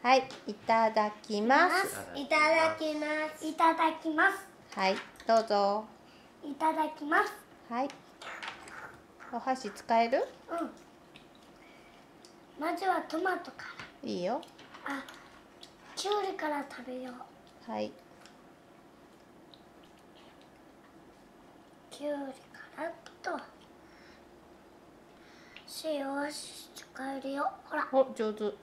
はい、いただきます。 いただきます。いただきます。 はい、どうぞ。 いただきます。 はい。お箸使える？ うん。まずはトマトから。 いいよ。 きゅうりから食べよう。 はい。 きゅうりからと。塩使えるよ。ほら。 お、上手。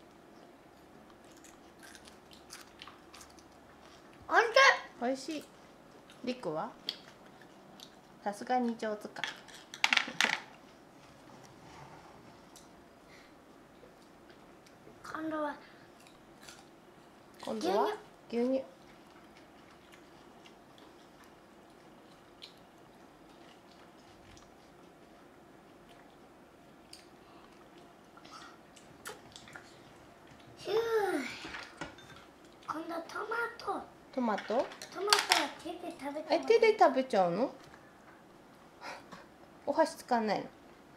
おいしい。 おいしい。りくは？さすがに上手か。 今度は牛乳。 今度はトマト？ トマトは手で食べても手で食べちゃうの？お箸使わないの？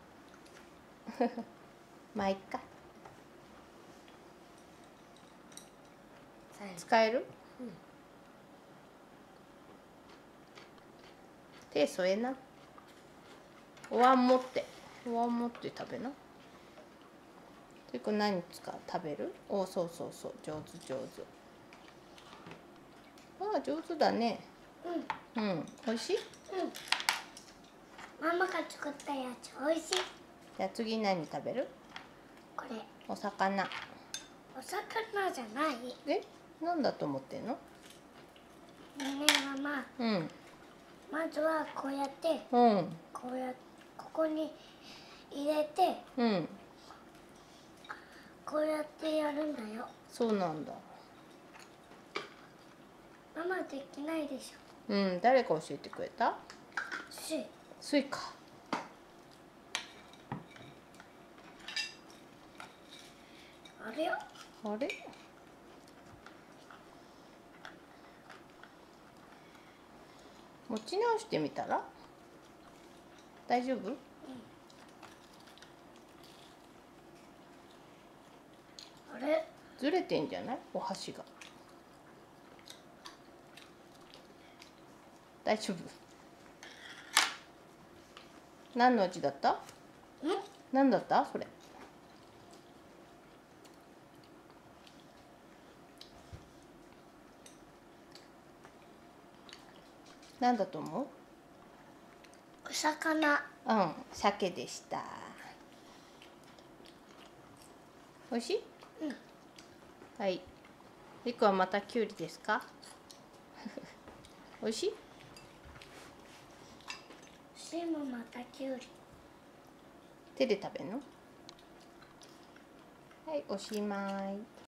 まあいっか。使える？ うん。 手添えな。お椀持って食べな。てか何食べる？お、そうそうそう、上手。上手だね。うん、美味しい？ ママが作ったやつ美味しい。 じゃあ次何食べる？ これお魚。 お魚じゃない。 何だと思ってんの？ ねえママ、 うんまずはこうやってここに入れてこうやってやるんだよ。 そうなんだ。 ママできないでしょ。 誰が教えてくれた？スイか。 あれよ。 あれ？持ち直してみたら？大丈夫？ あれ？ ずれてんじゃない？お箸が。大丈夫？何の味だった？何だったそれ？何だと思う？ お魚。 鮭でした。おいしい？はい。りくはまたきゅうりですか？おいしい？ もまたきゅうり。 手で食べるの？はい、おしまい。